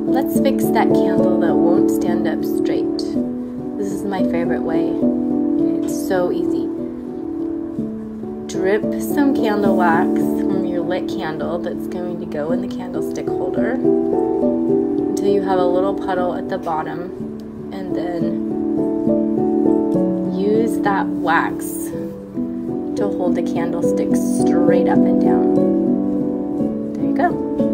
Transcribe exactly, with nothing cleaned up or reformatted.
let's fix that candle that won't stand up straight. This is my favorite way, and it's so easy. Drip some candle wax from your lit candle that's going to go in the candlestick holder until you have a little puddle at the bottom, and then use that wax to hold the candlestick straight up and down. There you go.